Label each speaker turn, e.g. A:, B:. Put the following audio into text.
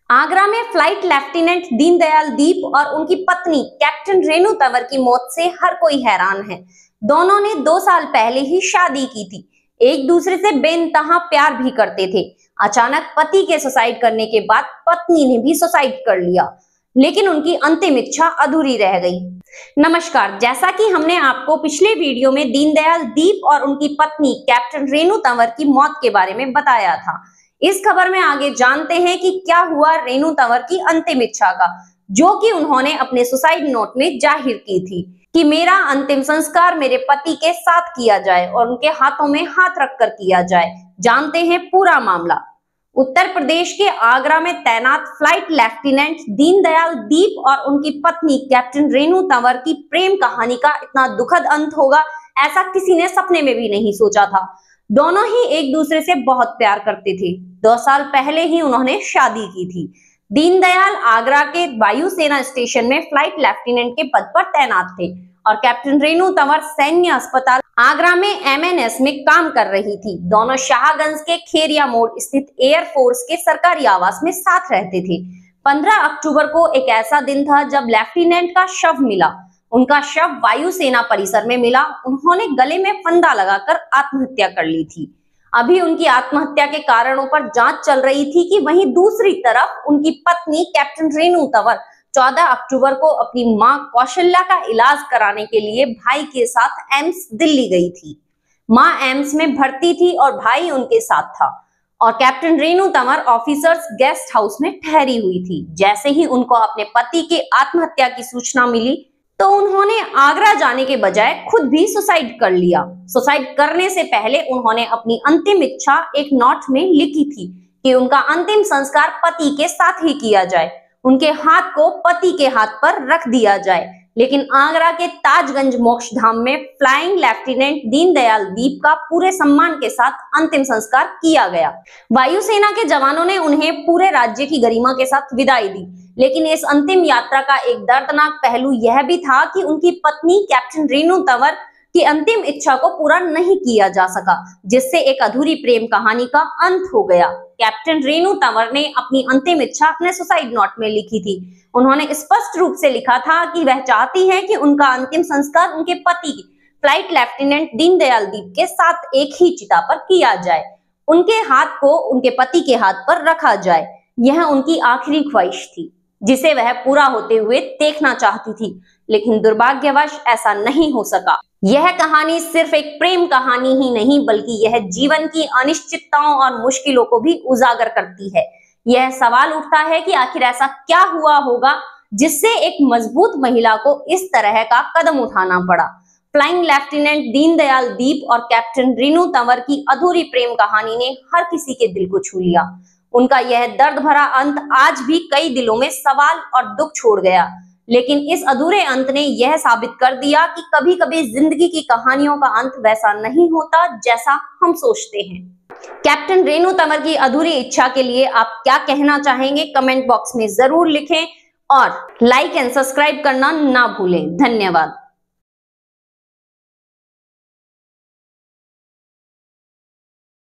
A: आगरा में flight lieutenant Deendayal दीप और उनकी पत्नी कैप्टन रेणु तंवर की मौत से हर कोई हैरान है। दोनों ने 2 साल पहले ही शादी की थी, एक दूसरे से बेइंतहा प्यार भी करते थे। अचानक पति के सुसाइड करने के बाद पत्नी ने भी सुसाइड कर लिया, लेकिन उनकी अंतिम इच्छा अधूरी रह गई। नमस्कार, जैसा कि हमने आपको पिछले वीडियो में दीनदयाल दीप और उनकी पत्नी कैप्टन रेणु तंवर की मौत के बारे में बताया था, इस खबर में आगे जानते हैं कि क्या हुआ रेणु तंवर की अंतिम इच्छा का, जो कि उन्होंने अपने सुसाइड नोट में जाहिर की थी कि मेरा अंतिम संस्कार मेरे पति के साथ किया जाए और उनके हाथों में हाथ रखकर किया जाए। जानते हैं पूरा मामला। उत्तर प्रदेश के आगरा में तैनात फ्लाइट लेफ्टिनेंट दीनदयाल दीप और उनकी पत्नी कैप्टन रेणु तंवर की प्रेम कहानी का इतना दुखद अंत होगा, ऐसा किसी ने सपने में भी नहीं सोचा था। दोनों ही एक दूसरे से बहुत प्यार करते थे। 2 साल पहले ही उन्होंने शादी की थी। दीनदयाल आगरा के वायुसेना स्टेशन में फ्लाइट लेफ्टिनेंट के पद पर तैनात थे और कैप्टन रेणु तंवर सैन्य अस्पताल आगरा में एमएनएस में काम कर रही थी। दोनों शाहगंज के खेरिया मोड़ स्थित एयरफोर्स के सरकारी आवास में साथ रहते थे। 15 अक्टूबर को एक ऐसा दिन था जब लेफ्टिनेंट का शव मिला। उनका शव वायुसेना परिसर में मिला। उन्होंने गले में फंदा लगाकर आत्महत्या कर ली थी। अभी उनकी आत्महत्या के कारणों पर जांच चल रही थी कि वहीं दूसरी तरफ उनकी पत्नी कैप्टन रेणु तंवर 14 अक्टूबर को अपनी मां कौशल्या का इलाज कराने के लिए भाई के साथ एम्स दिल्ली गई थी। मां एम्स में भर्ती थी और भाई उनके साथ था और captain Renu Tanwar officers guest house में ठहरी हुई थी। जैसे ही उनको अपने पति के आत्महत्या की सूचना मिली तो उन्होंने आगरा जाने के बजाय खुद भी सुसाइड कर लिया। सुसाइड करने से पहले उन्होंने अपनी अंतिम इच्छा एक नोट में लिखी थी कि उनका अंतिम संस्कार पति के साथ ही किया जाए, उनके हाथ को पति के हाथ पर रख दिया जाए। लेकिन आगरा के ताजगंज मोक्षधाम में फ्लाइंग लेफ्टिनेंट दीनदयाल दीप का पूरे सम्मान के साथ अंतिम संस्कार किया गया। वायुसेना के जवानों ने उन्हें पूरे राज्य की गरिमा के साथ विदाई दी, लेकिन इस अंतिम यात्रा का एक दर्दनाक पहलू यह भी था कि उनकी पत्नी कैप्टन रेणु तंवर की अंतिम इच्छा को पूरा नहीं किया जा सका, जिससे एक अधूरी प्रेम कहानी का अंत हो गया। कैप्टन रेणु तंवर ने अपनी अंतिम इच्छा अपने सुसाइड नोट में लिखी थी। उन्होंने स्पष्ट रूप से लिखा था कि वह चाहती है कि उनका अंतिम संस्कार उनके पति फ्लाइट लेफ्टिनेंट दीनदयाल दीप के साथ एक ही चिता पर किया जाए, उनके हाथ को उनके पति के हाथ पर रखा जाए। यह उनकी आखिरी ख्वाहिश थी, जिसे वह पूरा होते हुए देखना चाहती थी, लेकिन दुर्भाग्यवश ऐसा नहीं हो सका। यह कहानी सिर्फ एक प्रेम कहानी ही नहीं, बल्कि यह जीवन की अनिश्चितताओं और मुश्किलों को भी उजागर करती है। यह सवाल उठता है कि आखिर ऐसा क्या हुआ होगा जिससे एक मजबूत महिला को इस तरह का कदम उठाना पड़ा। फ्लाइंग लेफ्टिनेंट दीनदयाल दीप और कैप्टन रेणु तंवर की अधूरी प्रेम कहानी ने हर किसी के दिल को छू लिया। उनका यह दर्द भरा अंत आज भी कई दिलों में सवाल और दुख छोड़ गया, लेकिन इस अधूरे अंत ने यह साबित कर दिया कि कभी-कभी जिंदगी की कहानियों का अंत वैसा नहीं होता जैसा हम सोचते हैं। कैप्टन रेणु तंवर की अधूरी इच्छा के लिए आप क्या कहना चाहेंगे, कमेंट बॉक्स में जरूर लिखें और लाइक एंड सब्सक्राइब करना ना भूलें। धन्यवाद।